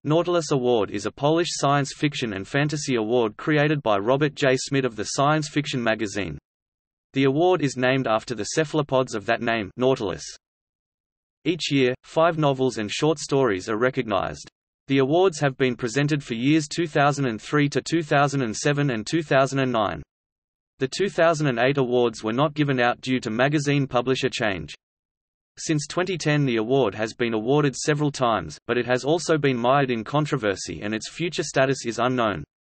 Nautilus Award is a Polish science fiction and fantasy award created by Robert J. Smith of the science fiction magazine. The award is named after the cephalopods of that name, Nautilus. Each year, 5 novels and short stories are recognized. The awards have been presented for years 2003 to 2007 and 2009. The 2008 awards were not given out due to magazine publisher change. Since 2010 the award has been awarded several times, but it has also been mired in controversy and its future status is unknown.